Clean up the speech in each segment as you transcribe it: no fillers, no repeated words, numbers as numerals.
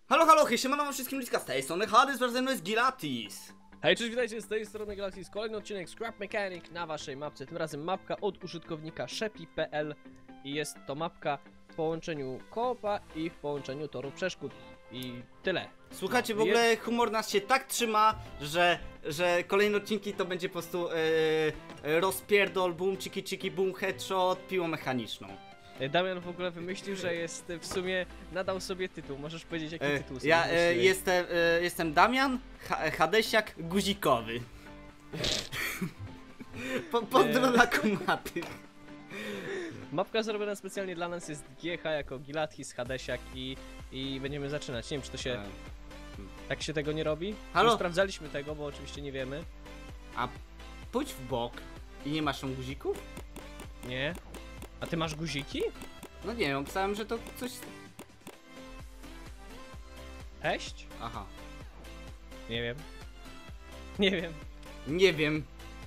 Halo, halo, hej, siemano wszystkim bliska, z tej strony Hades, wraz ze mną jest Gilatis. Hej, cześć, witajcie, z tej strony Galaxis, kolejny odcinek Scrap Mechanic na waszej mapce, tym razem mapka od użytkownika shepi.pl i jest to mapka w połączeniu koopa i w połączeniu toru przeszkód i tyle. Słuchajcie, w ogóle humor nas się tak trzyma, że kolejne odcinki to będzie po prostu rozpierdol, boom, chiki chiki, boom, headshot, piłą mechaniczną. Damian w ogóle wymyślił, że jest w sumie, nadał sobie tytuł, możesz powiedzieć jaki tytuł sobie Ja wymyśliłeś? jestem Damian, Hadesiak Guzikowy. Pozdro dla kumaty. Mapka zrobiona specjalnie dla nas jest GH jako Gilatis, Hadesiak i będziemy zaczynać. Nie wiem, czy to się... Tak się tego nie robi? Halo? Nie sprawdzaliśmy tego, bo oczywiście nie wiemy. A pójdź w bok i nie masz tam guzików? Nie. A ty masz guziki? No nie wiem, pisałem, że to coś... Eść? Aha. Nie wiem. Nie wiem. Nie wiem.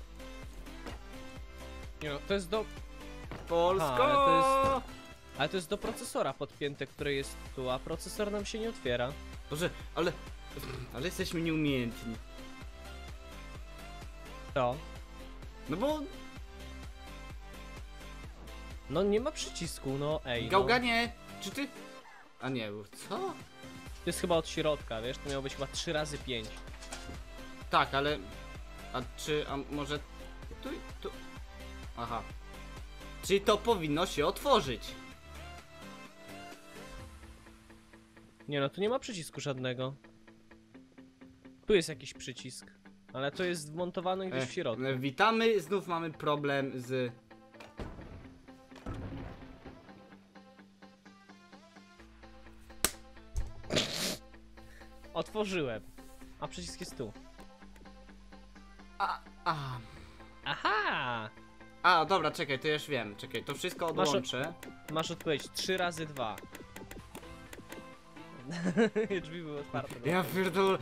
Nie no, to jest do... Polsko! Ale to jest do procesora podpięte, które jest tu, a procesor nam się nie otwiera. Boże, ale jesteśmy nieumiejętni. To? No bo No nie ma przycisku, no ej. Gałganie, czy ty... A nie, co? No. To jest chyba od środka, wiesz, to miało być chyba 3 razy 5. Tak, ale... A może... Tu... Aha. Czyli to powinno się otworzyć. Nie no, tu nie ma przycisku żadnego. Tu jest jakiś przycisk, ale to jest wmontowany gdzieś w środku. Witamy, znów mamy problem z... Otworzyłem, a przycisk jest tu. Aha! A, dobra, czekaj, to już wiem. Czekaj, to wszystko odłączę. Masz odpowiedź 3 razy 2. Drzwi były otwarte. Ja pierdolę.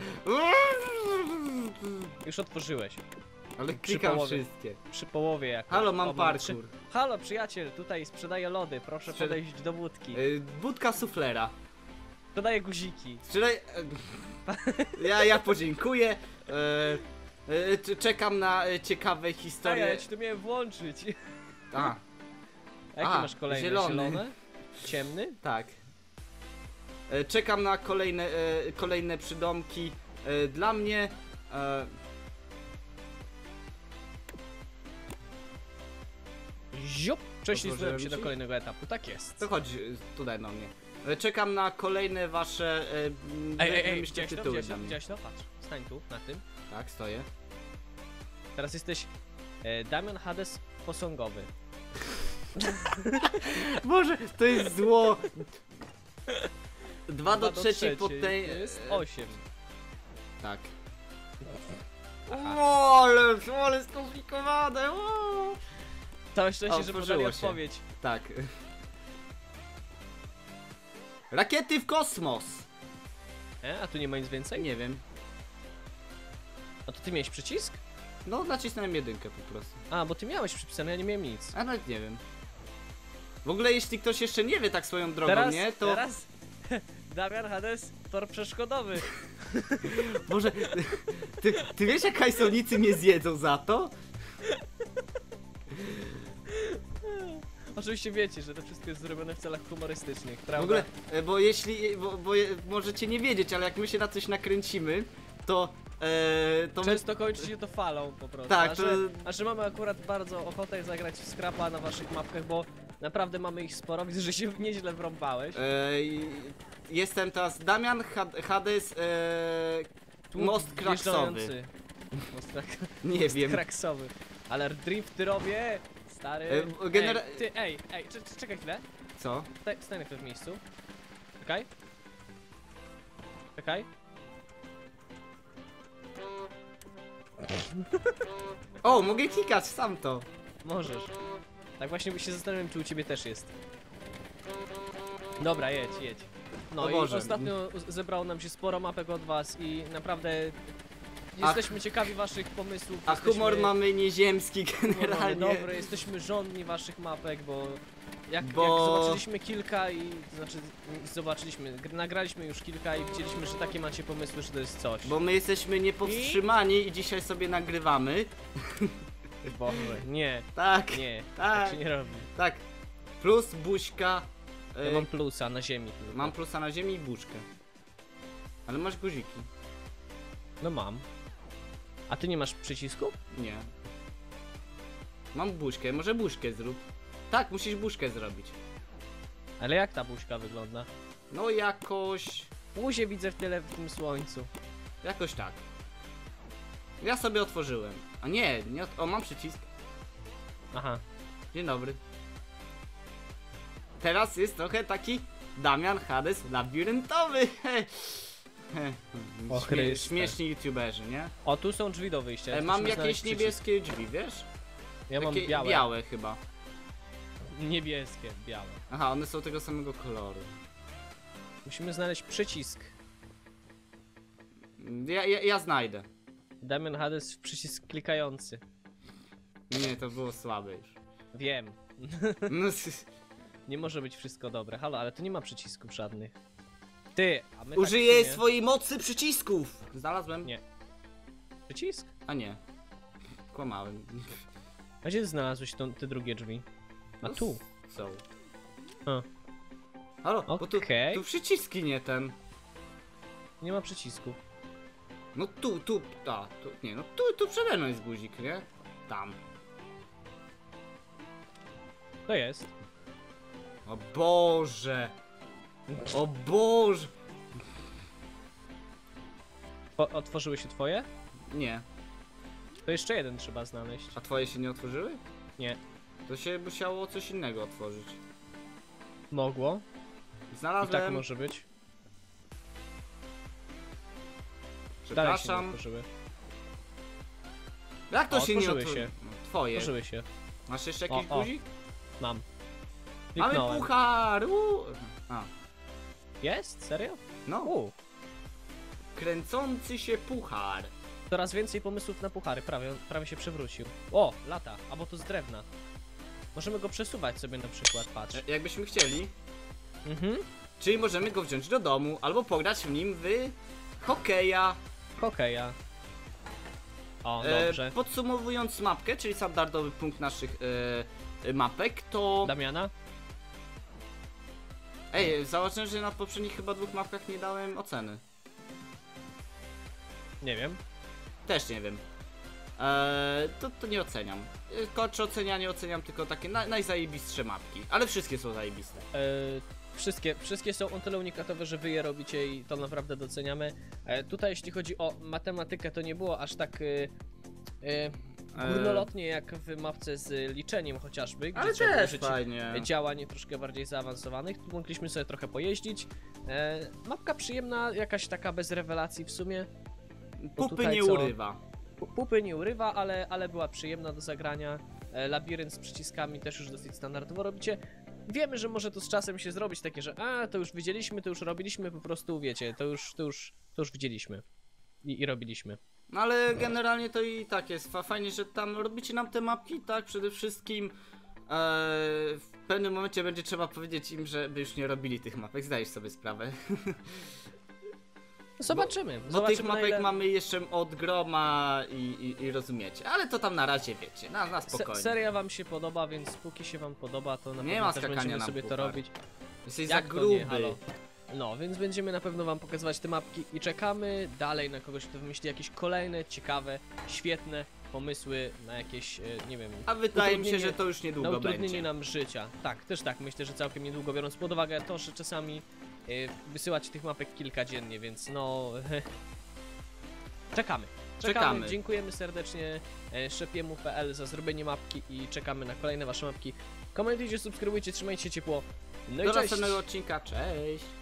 Już otworzyłeś. Ale klikam połowie. wszystkie. Przy połowie jakoś. Halo, mam O, parkour. Halo przyjaciel, tutaj sprzedaję lody, proszę podejść do budki. Budka suflera. Podaję guziki. Sprzedaj... Ja podziękuję. Czekam na ciekawe A historie. ja ci to miałem włączyć. A, A jakie masz kolejne? zielony. Ciemny? Tak. Czekam na kolejne przydomki dla mnie. Ziup! Prześlizgnąłem Otworzyłem się do ci? kolejnego etapu, tak jest. To chodź tutaj na mnie. Czekam na kolejne wasze Ej, wymyślcie widziałeś to? tytuły Widziałeś dla to? mnie. Widziałeś to? Patrz, stań tu, na tym. Tak, stoję. Teraz jesteś Damian Hades posągowy. Boże, to jest zło. 2 do 3 po tej... To jest 8. Tak. O, ale skomplikowane. O. Całe szczęście, że Otworzyło podali się. odpowiedź. Tak. Rakiety w kosmos. A tu nie ma nic więcej? Nie wiem. A to ty miałeś przycisk? No, nacisnąłem jedynkę po prostu. A, bo ty miałeś przypisane, ja nie miałem nic. A nawet nie wiem. W ogóle jeśli ktoś jeszcze nie wie tak swoją drogą, nie? To... Teraz Damian Hades, tor przeszkodowy. Boże, ty wiesz jak hajsownicy mnie zjedzą za to? Oczywiście wiecie, że to wszystko jest zrobione w celach humorystycznych, prawda? W ogóle, bo jeśli, bo możecie nie wiedzieć, ale jak my się na coś nakręcimy, to... to my... Często kończy się to falą po prostu. Tak, a że mamy akurat bardzo ochotę zagrać w Scrapa na waszych mapkach, bo naprawdę mamy ich sporo, widzę, że się nieźle wrąbałeś. Jestem teraz Damian, Hades, most kraksowy. Wjeżdżający. Nie Most wiem. kraksowy. Ale drift robię, stary. Ej, czekaj chwilę. Co? Stań na w miejscu. Czekaj. Czekaj. O, mogę klikać sam to. Możesz. Tak właśnie się zastanawiam, czy u ciebie też jest. Dobra, jedź. No O i Boże. ostatnio zebrało nam się sporo mapek od was i naprawdę jesteśmy ciekawi waszych pomysłów. A humor mamy nieziemski humor mamy generalnie. dobry, jesteśmy żądni waszych mapek, bo Jak zobaczyliśmy kilka i... nagraliśmy już kilka i widzieliśmy, że takie macie pomysły, że to jest coś. Bo my jesteśmy niepowstrzymani i dzisiaj sobie nagrywamy. Boże, nie, Tak, nie, tak. tak się nie robi. tak. Plus buźka. Ja mam plusa na ziemi tylko. Mam plusa na ziemi i buźkę. Ale masz guziki. No mam. A ty nie masz przycisku? Nie. Mam buźkę, może buźkę zrób. Tak, musisz buźkę zrobić. Ale jak ta buźka wygląda? No jakoś... Buzię widzę w tyle w tym słońcu. Jakoś tak. Ja sobie otworzyłem. A nie, nie o, mam przycisk. Aha. Dzień dobry. Teraz jest trochę taki Damian Hades labiryntowy. O Chryste. Śmieszni youtuberzy, nie? O, tu są drzwi do wyjścia. Mam Musimy jakieś znaleźć niebieskie drzwi, wiesz? Ja mam Takie białe. białe chyba. Niebieskie, białe. Aha, one są tego samego koloru. Musimy znaleźć przycisk. Ja znajdę. Damian Hades w przycisk klikający. Nie, to było słabe już. Wiem. No, Nie może być wszystko dobre. Halo, ale tu nie ma przycisków żadnych. Ty, a my użyję tak w sumie... swojej mocy przycisków! Znalazłem? Nie. Przycisk? A nie. Kłamałem. A gdzie ty znalazłeś te drugie drzwi? A No, tu. Są. A. Halo, bo tu Okej. przyciski nie ten. Nie ma przycisku. No tu, nie, no tu przede mną jest guzik, nie? Tam. To jest. O Boże! O Boże! Otworzyły się twoje? Nie. To jeszcze jeden trzeba znaleźć. A twoje się nie otworzyły? Nie. To się musiało coś innego otworzyć. Mogło. I Znalazłem. tak może być. Dalej się nie Przepraszam. otworzyły. Jak to O, się nie otworzyły otworzyło? się. No, twoje. Otworzyły się. Masz jeszcze jakiś O, o. guzik? Mam. Mamy Kliknąłem. puchar! A, Jest? Serio? no. Kręcący się puchar. Coraz więcej pomysłów na puchary. Prawie się przewrócił. O, lata. Albo to z drewna. Możemy go przesuwać sobie na przykład, patrz. Jakbyśmy chcieli. Mhm. Czyli możemy go wziąć do domu, albo pograć w nim w hokeja. Hokeja. O, dobrze. Podsumowując mapkę, czyli standardowy punkt naszych mapek, to... Damiana? Ej, zauważyłem, że na poprzednich chyba 2 mapkach nie dałem oceny. Nie wiem. Też nie wiem. To nie oceniam. Czy ocenianie oceniam tylko takie najzajebistsze mapki. Ale wszystkie są zajebiste. Wszystkie są o tyle unikatowe, że wy je robicie i to naprawdę doceniamy. Tutaj jeśli chodzi o matematykę, to nie było aż tak górnolotnie jak w mapce z liczeniem chociażby, gdzie Ale trzeba też użyć fajnie. działań troszkę bardziej zaawansowanych. Tu mogliśmy sobie trochę pojeździć. Mapka przyjemna, jakaś taka bez rewelacji w sumie. Bo Pupy tutaj nie co? urywa. Pupy nie urywa, ale była przyjemna do zagrania. Labirynt z przyciskami też już dosyć standardowo robicie. Wiemy, że może to z czasem się zrobić takie, że to już widzieliśmy, to już robiliśmy, po prostu wiecie, to już widzieliśmy i robiliśmy. No ale generalnie to i tak jest fajnie, że tam robicie nam te mapki, tak? Przede wszystkim w pewnym momencie będzie trzeba powiedzieć im, żeby już nie robili tych mapek, zdajesz sobie sprawę. Zobaczymy. Bo Zobaczymy tych mapek ile... mamy jeszcze od groma i rozumiecie, ale to tam na razie wiecie, na spokojnie. Seria wam się podoba, więc póki się wam podoba, to na Nie pewno ma też skakania będziemy na sobie to puchar. robić. Jesteś Jak za to nie? gruby. Halo? No, więc będziemy na pewno wam pokazywać te mapki i czekamy dalej na kogoś, kto wymyśli jakieś kolejne, ciekawe, świetne pomysły na jakieś, nie wiem... A wydaje mi się, utrudnienie- że to już na niedługo utrudnienie będzie. nam życia. Tak, też tak, myślę, że całkiem niedługo, biorąc pod uwagę to, że czasami wysyłać tych mapek kilka dziennie, więc no... Czekamy. Dziękujemy serdecznie Szepiemu.pl za zrobienie mapki i czekamy na kolejne wasze mapki. Komentujcie, subskrybujcie, trzymajcie się ciepło. No i Do cześć! następnego odcinka, cześć!